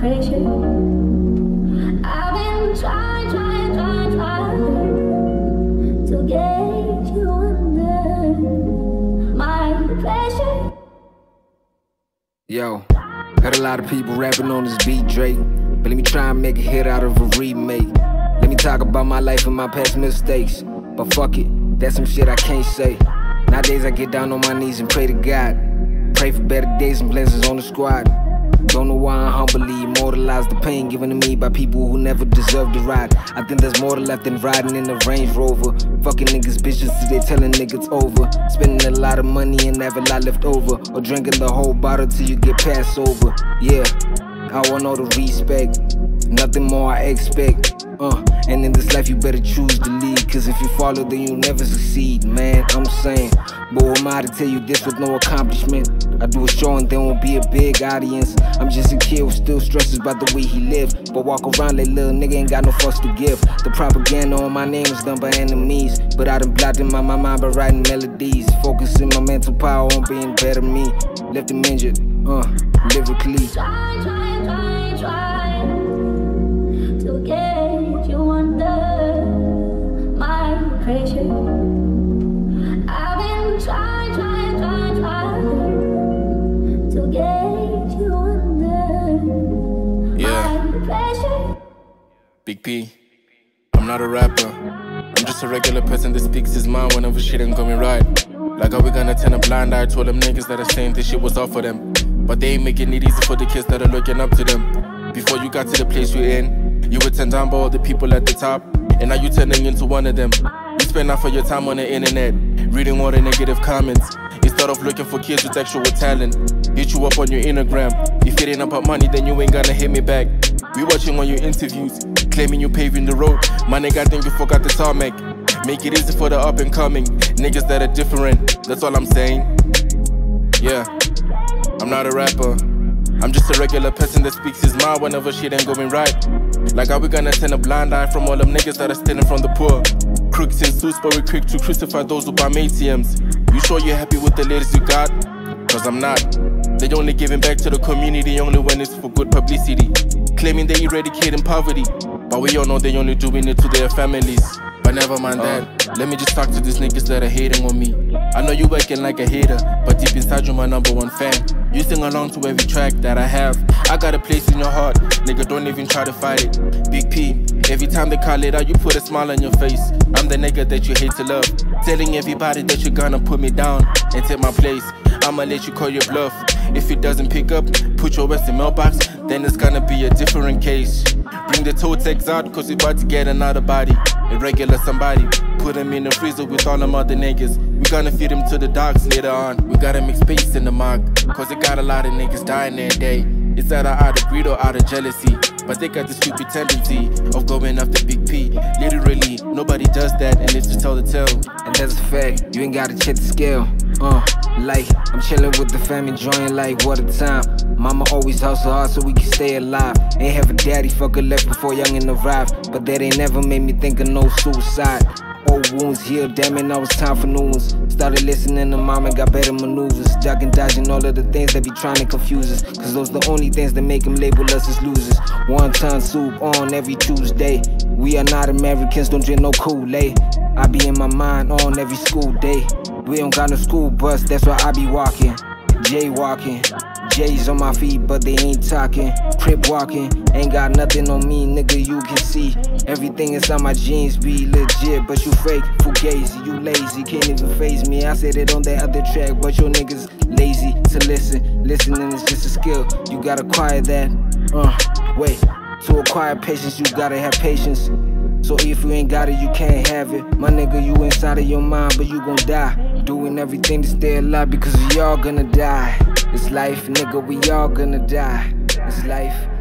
pressure. I've been trying to get you under my pressure. Yo, heard a lot of people rapping on this beat, Drake, but let me try and make a hit out of a remake. Let me talk about my life and my past mistakes, but fuck it, that's some shit I can't say. Nowadays I get down on my knees and pray to God, pray for better days and blessings on the squad. Don't know why I humbly immortalize the pain given to me by people who never deserve to ride. I think there's more to life than riding in a Range Rover. Fucking niggas bitches till they telling niggas over. Spending a lot of money and have a lot left over, or drinking the whole bottle till you get passed over. Yeah, I want all the respect, nothing more I expect. And in this life you better choose to lead, cause if you follow then you'll never succeed, man, I'm saying. But who am I to tell you this with no accomplishment? I do a show and there won't be a big audience. I'm just a kid who still stresses about the way he live, but walk around like little nigga ain't got no fuss to give. The propaganda on my name is done by enemies, but I done blocked in my mind by writing melodies. Focusing my mental power on being better me. Left him injured, lyrically. Try to get you under my pressure. I've been trying to get you under my pressure. Big P, I'm not a rapper, I'm just a regular person that speaks his mind whenever shit ain't going right. Like, are we gonna turn a blind eye to all them niggas that are saying this shit was off for them, but they ain't making it easy for the kids that are looking up to them. Before you got to the place you're in, you were turned down by all the people at the top, and now you're turning into one of them. You spend half of your time on the internet, reading all the negative comments, instead of looking for kids with actual talent. Hit you up on your Instagram. If it ain't about money, then you ain't gonna hit me back. We watching on your interviews, claiming you paving the road. My nigga, I think you forgot the tarmac. Make it easy for the up and coming niggas that are different, that's all I'm saying. Yeah, I'm not a rapper, I'm just a regular person that speaks his mind whenever shit ain't going right. Like, are we gonna turn a blind eye from all them niggas that are stealing from the poor? Crooks in suits, but we're quick to crucify those who buy ATMs. You sure you're happy with the latest you got? Cause I'm not. They only giving back to the community only when it's for good publicity. Claiming they eradicating poverty, but we all know they only doing it to their families. But never mind that, let me just talk to these niggas that are hating on me. I know you working like a hater, but deep inside you're my #1 fan. You sing along to every track that I have. I got a place in your heart, nigga, don't even try to fight it. Big P, every time they call it out, you put a smile on your face. I'm the nigga that you hate to love, telling everybody that you're gonna put me down and take my place. I'ma let you call your bluff. If it doesn't pick up, put your Western mailbox, then it's gonna be a different case. Bring the toe tags out, cause we about to get another body. A regular somebody, put him in the freezer with all them other niggas. We gonna feed him to the dogs later on. We gotta make space in the mug, cause it got a lot of niggas dying every day. It's either out of greed or out of jealousy, but they got the stupid tendency of going after Big P. Literally, nobody does that, and it's just tell the tale. And that's a fact, you ain't gotta check the scale. Like, I'm chillin' with the fam, enjoying like what a time. Mama always hustle hard so we can stay alive. Ain't have a daddy, fucker left before youngin' arrived, but that ain't never made me think of no suicide. Old wounds healed, damn it, now it's time for new ones. Started listening to mom and got better maneuvers, ducking, dodging all of the things that be trying to confuse us, cause those the only things that make them label us as losers. One-ton soup on every Tuesday. We are not Americans, don't drink no Kool-Aid. I be in my mind on every school day. We don't got no school bus, that's why I be walking, jaywalking. J's on my feet, but they ain't talking. Crip walking, ain't got nothing on me, nigga, you can see. Everything inside my jeans be legit, but you fake, fugazi, you lazy, can't even faze me. I said it on that other track, but your niggas lazy to listen. Listening is just a skill, you gotta acquire that. Wait, to acquire patience, you gotta have patience. So if you ain't got it, you can't have it. My nigga, you inside of your mind, but you gon' die. Doing everything to stay alive because we all gonna die. It's life, nigga, we all gonna die. It's life.